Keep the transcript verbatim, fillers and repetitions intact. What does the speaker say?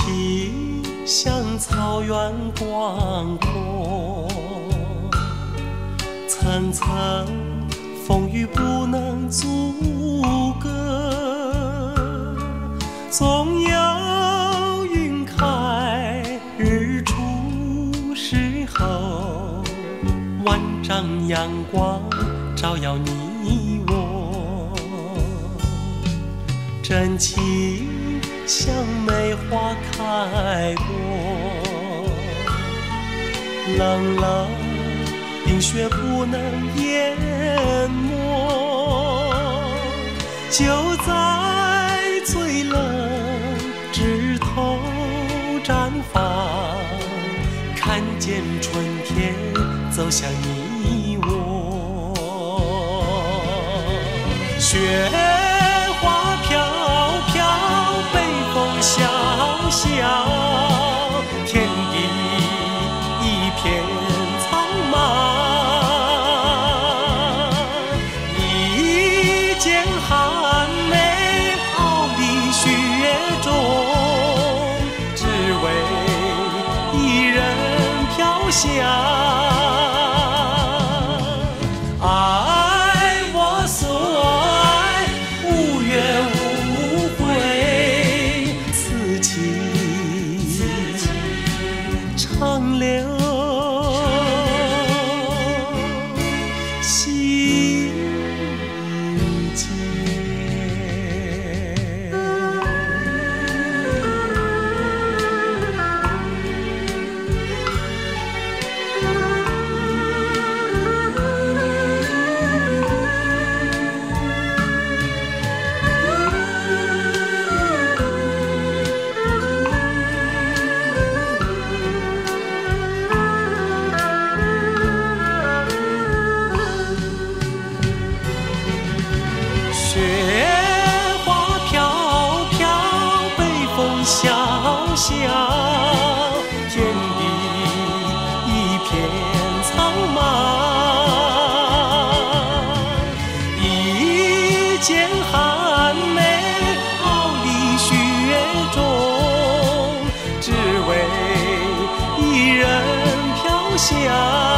气像草原广阔，层层风雨不能阻隔，总有云开日出时候，万丈阳光照耀你我，真情像梅花开过，冷冷冰雪不能淹没，就在最冷枝头绽放，看见春天走向你我。雪花飘飘，北风萧萧，天地一片苍茫。一剪寒梅傲立雪中，只为一人飘香。爱我所爱，无怨无悔，此情长留心间。雪花飘飘，北风萧萧，天地一片苍茫。一剪寒梅傲立雪中，只为一人飘香。